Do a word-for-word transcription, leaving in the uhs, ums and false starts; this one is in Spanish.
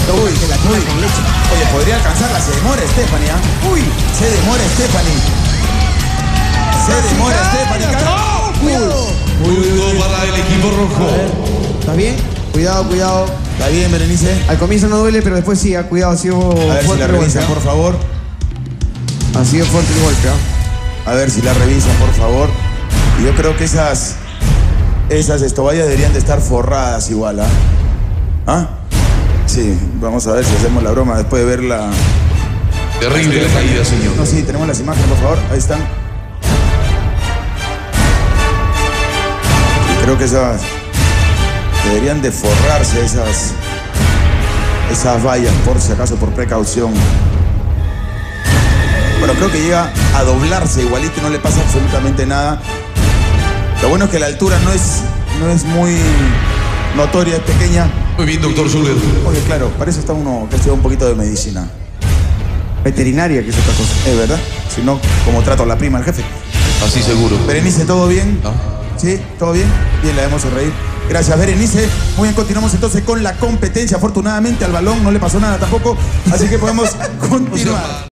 Uy, que la toma con leche. Oye, podría alcanzarla, se demora Stephanie, ¿ah? ¿eh? Uy, se demora Stephanie. Se demora Stephanie. ¡No! ¡Cuidado! Punto para el equipo rojo. ¿Está bien? Cuidado, cuidado. ¿Está bien, Berenice? Al comienzo no duele, pero después sí, ah, cuidado, ha sido A ver si fuerte la el revisan, golpe, por favor. ¿ah? Ha sido fuerte el golpe, ¿ah? A ver si la revisan, por favor. Y yo creo que esas... Esas estovallas deberían de estar forradas igual, ¿ah? ¿Ah? Sí, vamos a ver si hacemos la broma después de ver la... Terrible la caída, señor. No, sí, tenemos las imágenes, por favor. Ahí están. Y creo que esas... Deberían de forrarse esas... Esas vallas, por si acaso, por precaución. Bueno, creo que llega a doblarse igualito y no le pasa absolutamente nada. Lo bueno es que la altura no es, no es muy notoria, es pequeña. Muy bien, doctor Zuller. Oye, claro, para eso está uno que estudia un poquito de medicina. Veterinaria, que es otra cosa. Es verdad. Si no, como trato a la prima del jefe. Así seguro. Berenice, ¿todo bien? ¿Ah? ¿Sí? ¿Todo bien? Bien, la debemos reír. Gracias, Berenice. Muy bien, continuamos entonces con la competencia. Afortunadamente al balón no le pasó nada tampoco, así que podemos continuar.